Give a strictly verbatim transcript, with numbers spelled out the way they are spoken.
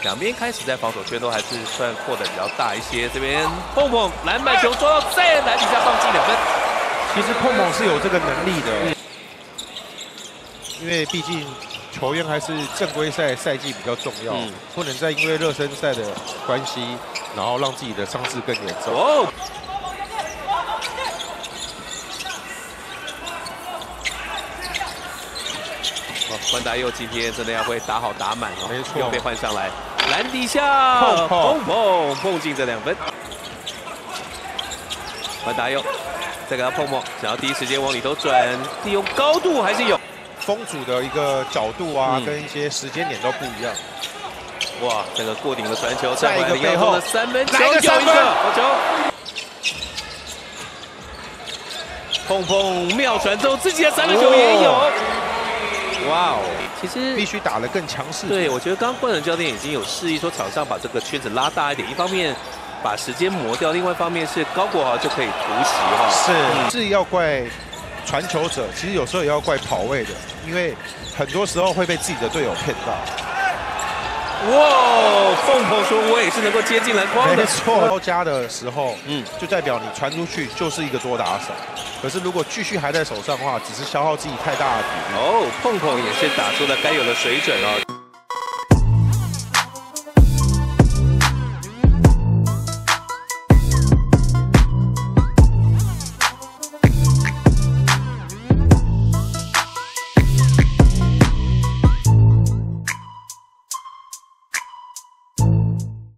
两边开始在防守圈都还是算扩的比较大一些。这边碰碰篮板球抓到在篮底下放进两分。 其实碰碰是有这个能力的，嗯、因为毕竟球员还是正规赛赛季比较重要，嗯、不能再因为热身赛的关系，然后让自己的伤势更严重。哦关达佑今天真的要会打好打满哦， 没错， 要被换上来，篮底下碰碰碰碰进这两分。关达佑再给他碰碰，想要第一时间往里头转，利用高度还是有。 封阻的一个角度啊，嗯、跟一些时间点都不一样。 哇，这个过顶的传球， 在一个背后的三分球， 有一个好球。 碰碰妙传之后，自己的三分球也有。哇哦，其实必须打得更强势。 对，我觉得刚刚冠仁教练已经有示意说，场上把这个圈子拉大一点，一方面把时间磨掉，另外一方面是高国豪就可以突袭哈。 是，嗯、是要怪传球者，其实有时候也要怪跑位的，因为很多时候会被自己的队友骗到。 哇，凤鹏说：“我也是能够接近篮筐的。” 没错，高加的时候，嗯，就代表你传出去就是一个多打手。可是如果继续还在手上的话，只是消耗自己太大的体力。 哦，碰碰也是打出了该有的水准哦。